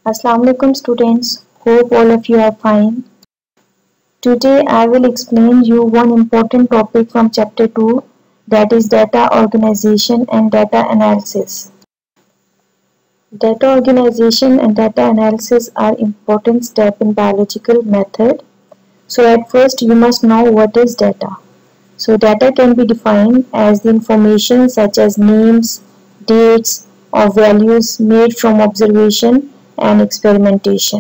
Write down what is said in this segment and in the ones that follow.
Assalamu alaikum students, hope all of you are fine. Today I will explain you one important topic from chapter 2, that is data organization and data analysis. Data organization and data analysis are important steps in biological method. So at first you must know what is data. So data can be defined as the information such as names, dates or values made from observation and experimentation.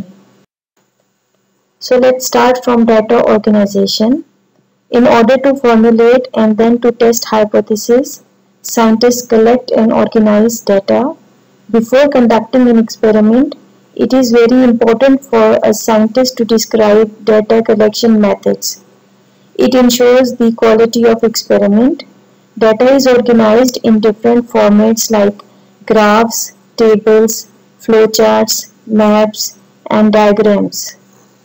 So let's start from data organization. In order to formulate and then to test hypotheses, scientists collect and organize data. Before conducting an experiment, it is very important for a scientist to describe data collection methods. It ensures the quality of experiment. Data is organized in different formats like graphs, tables, flowcharts, maps, and diagrams.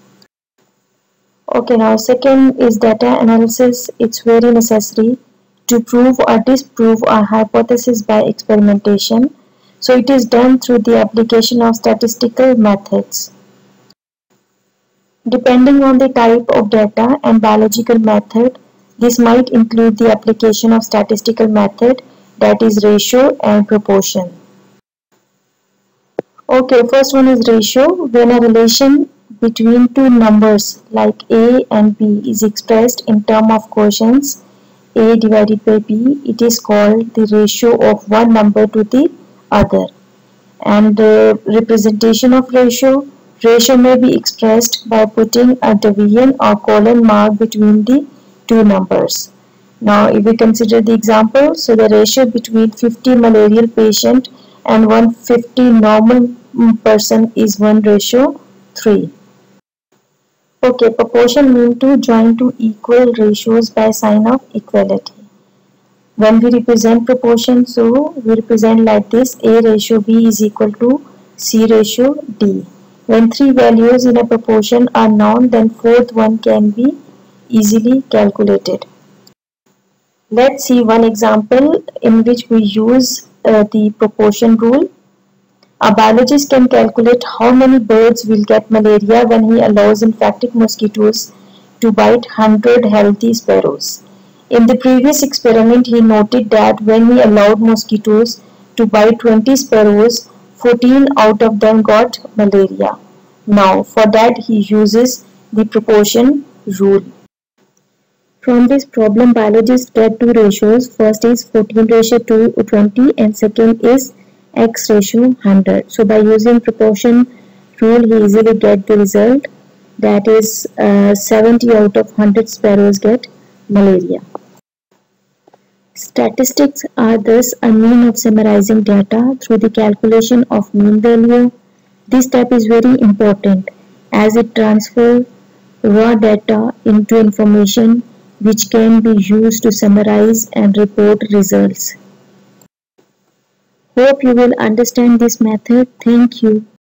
Okay, now second is data analysis. It's very necessary to prove or disprove a hypothesis by experimentation. So it is done through the application of statistical methods. Depending on the type of data and biological method, this might include the application of statistical method, that is ratio and proportion. Okay, first one is ratio. When a relation between two numbers like A and B is expressed in terms of quotients A divided by B, it is called the ratio of one number to the other. And representation of ratio may be expressed by putting a division or colon mark between the two numbers. Now if we consider the example, so the ratio between 50 malarial patient and 150 normal person is 1:3. Okay, proportion means to join two equal ratios by sign of equality. When we represent proportion, so we represent like this: A ratio B is equal to C ratio D. When three values in a proportion are known, then fourth one can be easily calculated. Let's see one example in which we use the proportion rule. A biologist can calculate how many birds will get malaria when he allows infected mosquitoes to bite 100 healthy sparrows. In the previous experiment, he noted that when he allowed mosquitoes to bite 20 sparrows, 14 out of them got malaria. Now, for that he uses the proportion rule. From this problem, biologists get two ratios. First is 14:20 and second is X ratio 100. So by using proportion rule, he easily get the result, that is 70 out of 100 sparrows get malaria. Statistics are thus a mean of summarizing data through the calculation of mean value. This step is very important as it transfers raw data into information which can be used to summarize and report results. Hope you will understand this method. Thank you.